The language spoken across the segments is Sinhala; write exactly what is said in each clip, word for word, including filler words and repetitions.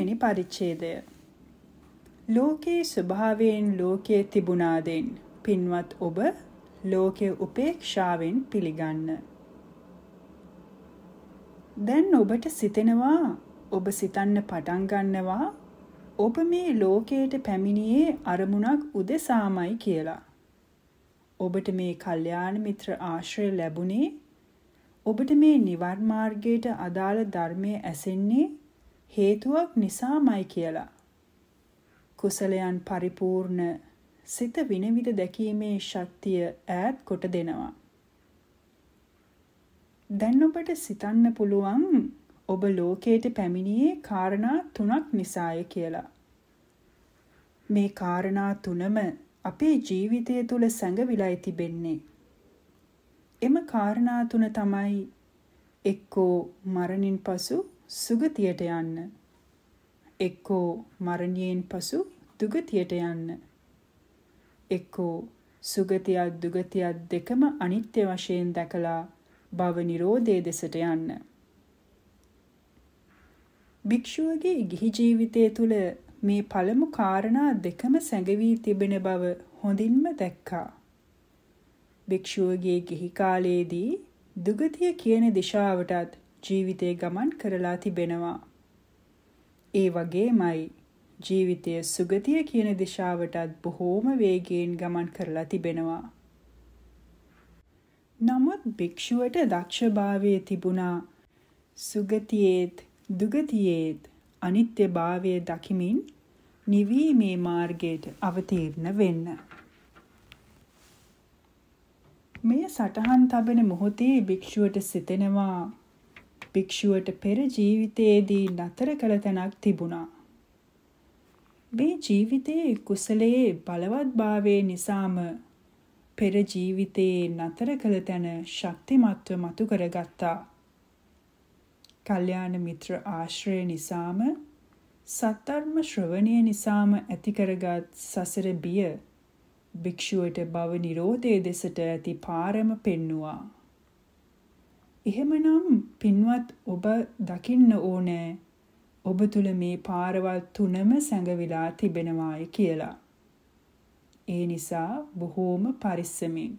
පළමුවෙනි පරිච්ඡේදය. ලෝකේ ස්වභාවයෙන් ලෝකයේ තිබුණාදෙන් පින්වත් ඔබ ලෝකයේ උපේක්ෂාවෙන් පිළිගන්න. දැන් ඔබට සිතෙනවා, ඔබ සිතන්න පටන් ගන්නවා ඔබ මේ ලෝකයට පැමිණියේ අරමුණක් උදෙසාමයි කියලා. ඔබට මේ කල්යාණ මිත්‍ර ආශ්‍රය ලැබුණේ ඔබට මේ නිවන් මාර්ගයට අදාළ ධර්මයේ ඇසෙන්නේ හේතුවක් නිසාමයි කියලා. කුසලයන් පරිපූර්ණ සිත විනිවිද දැකීමේ ශක්තිය ඈත් කොට දෙනවා. දැන් ඔබට සිතන්න පුළුවන් ඔබ ලෝකයට පැමිණියේ කාරණා තුනක් නිසාය කියලා. මේ කාරණා තුනම අපේ ජීවිතය තුළ සැඟවිලා තිබෙන්නේ. එම කාරණා තුන තමයි එක්කෝ මරණින් පසු සුගතියට යන්න, එක්කෝ මරණයෙන් පසු දුගතියට යන්න, එක්කෝ සුගතියත් දුගතියත් දෙකම අනිත්‍ය වශයෙන් දැකලා භව නිරෝධයේ දෙසට යන්න. භික්ෂුවගේ ගිහි ජීවිතය තුළ මේ පළමු කාරණා දෙකම සැඟවී තිබෙන බව හොඳින්ම දැක්කා. භික්ෂුවගේ ගිහි කාලයේදී දුගතිය කියන දිශාවටත් ජීවිතේ ගමන් කරලා තිබෙනවා. ඒ වගේමයි ජීවිතය සුගතිය කියන දිශාවටත් බොහෝම වේගයෙන් ගමන් කරලා තිබෙනවා. නමුත් භික්ෂුවට දක්ෂභාවයේ තිබුණා සුගතියේත් දුගතියේත් අනිත්‍යභාවය දකිමින් නිවීමේ මාර්ගයට අවතීර්ණ වෙන්න. මෙය සටහන් තබන මොහොතේ භික්ෂුවට සිතෙනවා භික්ෂුවට පෙර ජීවිතයේදී නතර කළ තැනක් තිබුණා. මේ ජීවිතයේ කුසලයේ බලවත්භාවය නිසාම පෙර ජීවිතයේ නතර කළ තැන ශක්තිමත්ව මතු කරගත්තා. කල්යාණ මිත්‍ර ආශ්‍රය නිසාම සත්ධර්ම ශ්‍රවණය නිසාම ඇති කරගත් සසර බිය භික්ෂුවට භව නිරෝධයේ දෙසට ඇති පාරම පෙන්නුවා. එහෙමනම් පින්වත් ඔබ දකින්න ඕනෑ ඔබ තුල මේ පාරවල් තුනම සැඟවිලා තිබෙනවායි කියලා. ඒ නිසා බොහෝම පරිස්සමින්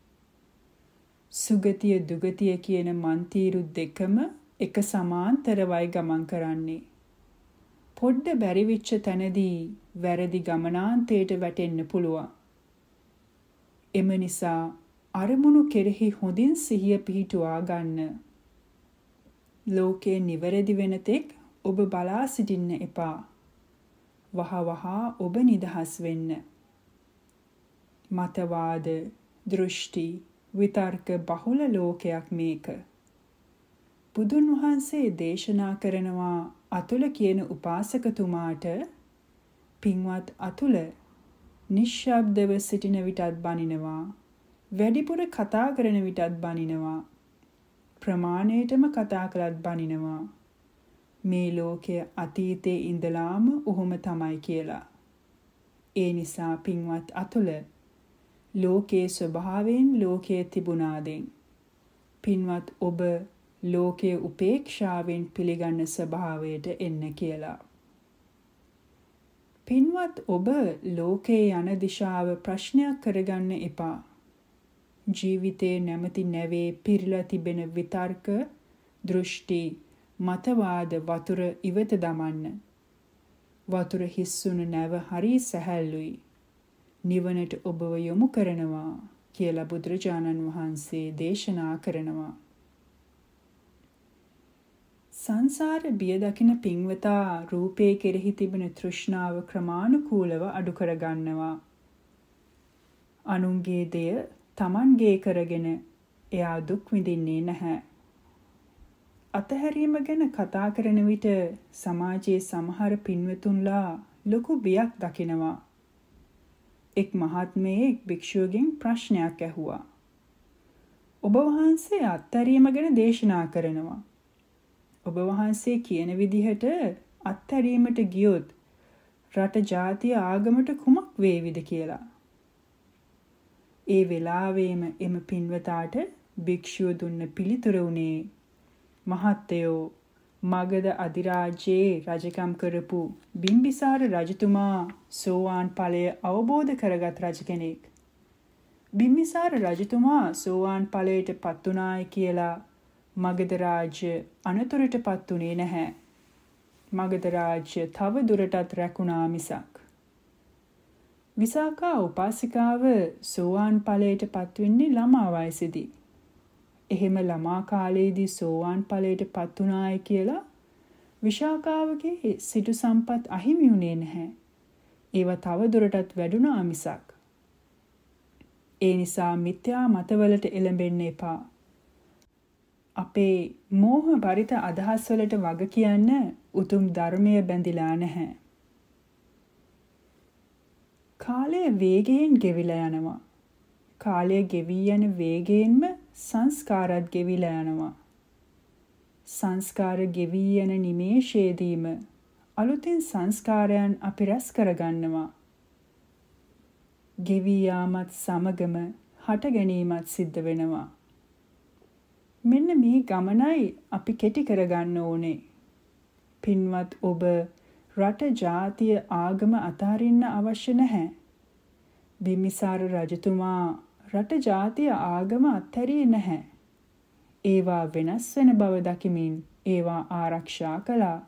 සුගතිය දුගතිය කියන මන්තිරු දෙකම එක සමාන්තරවයි ගමන් කරන්නේ. පොඩ්ඩ බැරි වෙච්ච තැනදී වැරදි ගමනාන්තයට වැටෙන්න පුළුවන්. එම නිසා අරමුණු කෙරෙහි හොඳින් සිහිය පිහිටුවා ගන්න. ලෝකේ නිවැරදි වෙන තෙක් ඔබ බලා සිටින්න එපා. වහ වහා ඔබ නිදහස් වෙන්න. මතවාද, දෘෂ්ටි, විතර්ක බහුල ලෝකයක් මේක. බුදුන් වහන්සේ දේශනා කරනවා අතුල කියන උපාසකතුමාට පින්වත් අතුල නිශ්ශබ්දව සිටින විටත් බනිනවා, වැඩිපුර කතා කරන විටත් බනිනවා, ප්‍රමාණයටම කතා කළත් බනිනවා. මේ ලෝකය අතීතයේ ඉඳලාම ඔහොම තමයි කියලා. ඒ නිසා පින්වත් අතුල ලෝකයේ ස්වභාවයෙන් ලෝකයේ තිබුණාදෙන් පින්වත් ඔබ ලෝකයේ උපේක්ෂාවෙන් පිළිගන්න ස්වභාවයට එන්න කියලා. පින්වත් ඔබ ලෝකයේ යන දිශාව ප්‍රශ්නයක් කරගන්න එපා. ජීවිතේ නැමැති නැවේ පිරීලා තිබෙන විතර්ක, දෘෂ්ටි, මතවාද වතුර ඉවත දමන්න. වතුර හිස්සුණු නැව හරි සැහැල්ලුයි. නිවනට ඔබව යොමු කරනවා කියලා බුදුරජාණන් වහන්සේ දේශනා කරනවා. සංසාර බිය දකින පින්වතා රූපේ කෙරෙහි තිබෙන තෘෂ්ණාව ක්‍රමානුකූලව අඩු කරගන්නවා. අනුන්ගේ දෙය තමන්ගේ කරගෙන එයා දුක් විඳින්නේ නැහැ. අතහැරීම ගැන කතා කරන විට සමාජයේ සමහර පින්වතුන්ලා ලොකු බියක් දකිනවා. එක් මහත්මයෙක් භික්ෂුවගෙන් ප්‍රශ්නයක් ඇහුවා. ඔබ වහන්සේ අත්හැරීම ගැන දේශනා කරනවා. ඔබ වහන්සේ කියන විදිහට අත්හැරීමට ගියොත් රට ජාතිය ආගමට කුමක් වේවිද කියලා. ඒ වෙලාවෙම එම පින්වතාට භික්ෂුව දුන්න පිළිතුර උනේ මහත්තයෝ මගධ අධිරාජ්‍යයේ රජකම් කරපු බිම්බිසාර රජතුමා සෝවාන් ඵලය අවබෝධ කරගත් රජ කෙනෙක්. බිම්බිසාර රජතුමා සෝවාන් ඵලයට පත් වුණායි කියලා මගධ රාජ්‍ය අනතුරට පත් උනේ නැහැ. මගධ රාජ්‍ය තව දුරටත් රැකුණා මිසක්. විසාකා උපාසිකාව සෝවාන් ඵලයට පත් වෙන්නේ ළමා වයසේදී. එහෙම ළමා කාලයේදී සෝවාන් ඵලයට පත් වුණායි කියලා විශාකාවගේ සිටු සම්පත් අහිමි වුණේ නැහැ. ඒවා තව දුරටත් වැඩුණා මිසක්. ඒ නිසා මිත්‍යා මතවලට එළඹෙන්න එපා. අපේ මෝහ පරිත අදහස් වලට වග කියන්න උතුම් ධර්මය බැඳිලා නැහැ. කාලය වේගයෙන් ගෙවිලා යනවා. කාලය ගෙවී යන වේගයෙන්ම සංස්කාරත් ගෙවිලා යනවා. සංස්කාර ගෙවී යන නිමේෂයේදීම අලුතින් සංස්කාරයන් අපි රැස් කරගන්නවා. ගෙවී යාමත් සමගම හට ගැනීමත් සිද්ධ වෙනවා. මෙන්න මේ ගමනයි අපි කෙටි කරගන්න ඕනේ. පින්වත් ඔබ රට ජාතිය ආගම අතහරින්න අවශ්‍ය නැහැ. බිම්බිසාර රජතුමා රට ජාතිය ආගම අත්හැරියේ නැහැ. ඒවා වෙනස් වෙන බව දකිමින් ඒවා ආරක්ෂා කළා.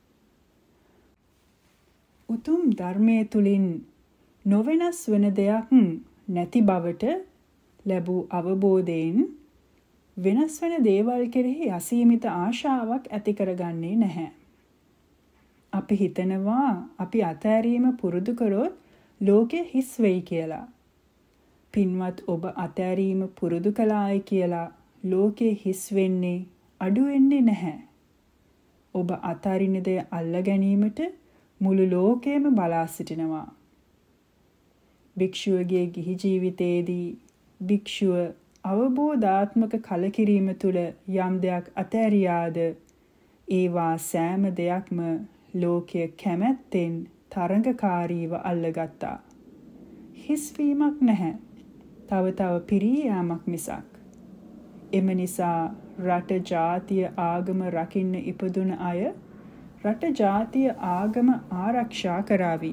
උතුම් ධර්මයේ තුලින් නොවෙනස් වෙන දෙයක් නැති බවට ලැබූ අවබෝධයෙන් වෙනස් වෙන දේවල් කෙරෙහි අසීමිත ආශාවක් ඇති කරගන්නේ නැහැ. අපි හිතනවා අපි අතෑරීම පුරුදු කරොත් ලෝකෙ හිස් වෙයි කියලා. පින්වත් ඔබ අතෑරීම පුරුදු කළායි කියලා ලෝකෙ හිස් වෙන්නේ අඩු වෙන්නේ නැහැ. ඔබ අතාරින දේ අල්ල ගැනීමට මුළු ලෝකෙම බලා සිටිනවා. භික්ෂුවගේ ගිහි ජීවිතයේදී භික්ෂුව අවබෝධාත්මක කලකිරීම තුළ යම් දෙයක් අතෑරියාද ඒවා සෑම දෙයක්ම ලෝකය කැමැත්තෙන් තරඟකාරීව අල්ලගත්තා. හිස්වීමක් නැහැ. තව තව පිරී යාමක් මිසක්. එම නිසා රට ජාතිය ආගම රකින්න ඉපදුන අය රට ජාතිය ආගම ආරක්ෂා කරાવી.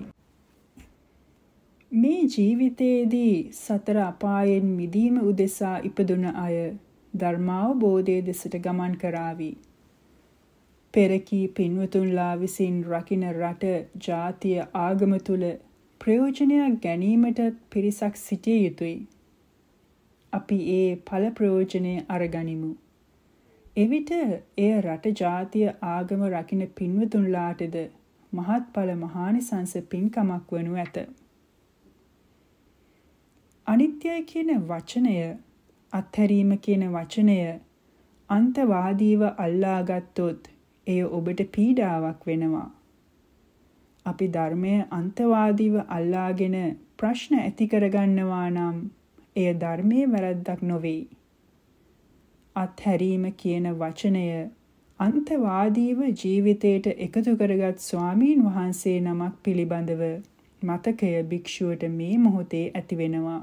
මේ ජීවිතයේදී සතර අපායෙන් මිදීම උදෙසා ඉපදුන අය ධර්මාවබෝධයේ දෙසට ගමන් කරાવી. පෙරකී පින්වතුන්ලා විසින් රකින්න රට ජාතිය ආගම තුල ප්‍රයෝජනයක් ගැනීමට පිරිසක් සිටිය යුතුයි. අපි ඒ ඵල ප්‍රයෝජනය අරගනිමු. එවිට එය රට ජාතිය ආගම රකින්න පින්වතුන්ලාටද මහත්ඵල මහානිසංස පින්කමක් වනු ඇත. අනිත්‍යයි කියන වචනය, අත්හැරීම කියන වචනය අන්තවාදීව අල්ලාගත්තොත් එය ඔබට පීඩාවක් වෙනවා. අපි ධර්මය අන්තවාදීව අල්ලාගෙන ප්‍රශ්න ඇති කරගන්නවා නම් එය ධර්මයේ වැරද්දක් නොවේ. අත්හැරීම කියන වචනය අන්තවාදීව ජීවිතයට එකතු කරගත් ස්වාමීන් වහන්සේ නමක් පිළිබඳව මතකය භික්ෂුවට මේ මොහොතේ ඇති වෙනවා.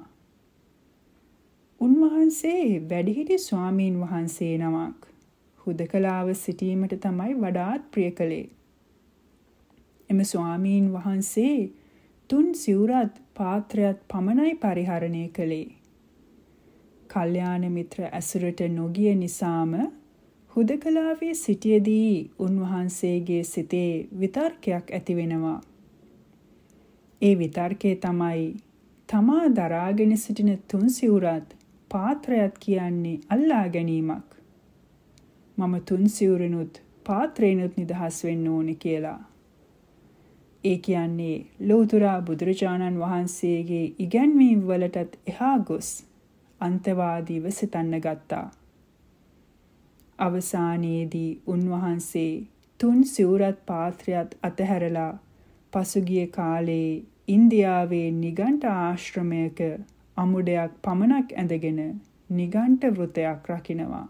උන්වහන්සේ වැඩිහිටි ස්වාමීන් වහන්සේ නමක්. හුදකලාව සිටීමට තමයි වඩාත් ප්‍රිය කළේ. එම ස්වාමීන් වහන්සේ තුන් සිවුරත් පාත්‍රයත් පමණයි පරිහරණය කළේ. කල්යාණ මිත්‍ර ඇසුරට නොගිය නිසාම හුදකලාවේ සිටියේදී උන්වහන්සේගේ සිතේ විතර්කයක් ඇති වෙනවා. ඒ විතර්කය තමයි තමා දරාගෙන සිටින තුන් සිවුරත් පාත්‍රයත් කියන්නේ අල්ලා ගැනීමක්. මම තුන් සිවුරෙනුත් පාත්‍රේනුත් නිදහස් වෙන්න ඕනේ කියලා. ඒ කියන්නේ ලෞතර බුදුරජාණන් වහන්සේගේ ඉගැන්වීම් වලටත් එහා ගොස් අන්තවාදීව සිතන්න ගත්තා. අවසානයේදී උන්වහන්සේ තුන් සිවුරත් පාත්‍රයත් අතහැරලා පසුගිය කාලේ ඉන්දියාවේ නිගණ්ඨ ආශ්‍රමයක අමුඩයක් පමණක් ඇඳගෙන නිගණ්ඨ වෘතයක් රකින්නවා.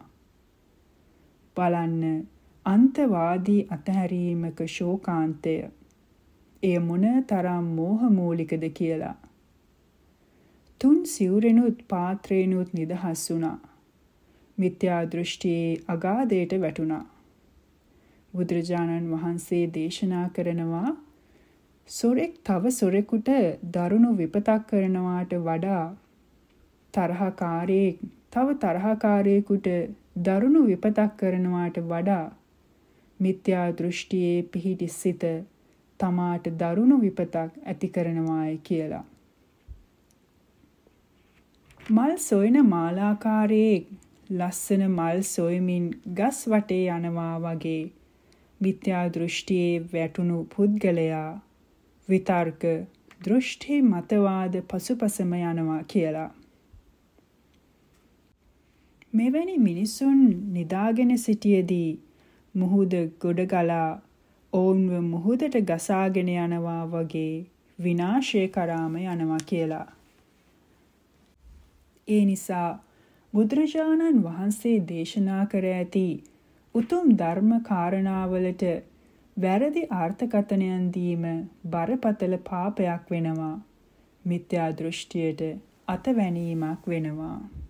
බලන්න අන්තවාදී අතහැරීමක ශෝකාන්තය. එය මොන තරම් මෝහ මූලිකද කියලා. තුන් සිවුරෙනුත් පාත්‍රේනුත් නිදහස් වුණා. මිත්‍යා දෘෂ්ටියේ අගාධයට වැටුණා. බුදුරජාණන් වහන්සේ දේශනා කරනවා සොරෙක් තව සොරෙකුට දරුණු විපතක් කරනවාට වඩා තරහකාරයෙක් තව තරහකාරයෙකුට දරුණු විපතක් කරනවාට වඩා මිත්‍යා දෘෂ්ටියේ පිහිටි සිත තමාට දරුණු විපතක් ඇති කරනවායි කියලා. මල් සොයන මාලාකාරයෙක් ලස්සන මල් සොයමින් ගස් වටේ යනවා වගේ මිත්‍යා දෘෂ්ටියේ වැටුණු පුද්ගලයා විතර්ක දෘෂ්ටි මතවාද පසුපසම යනවා කියලා. මෙවැනි මිනිසුන් නිදාගෙන සිටියේදී මුහුද ගොඩගලා ඔවුන්ව මුහුදට ගසාගෙන යනවා වගේ විනාශය කරාම යනවා කියලා. ඒ නිසා බුදුරජාණන් වහන්සේ දේශනා කර ඇති උතුම් ධර්ම කාරණාවලට වැරදි අර්ථකථනයන් දීම බරපතල පාපයක් වෙනවා. මිත්‍යා දෘෂ්ටියට අතවැණීමක් වෙනවා.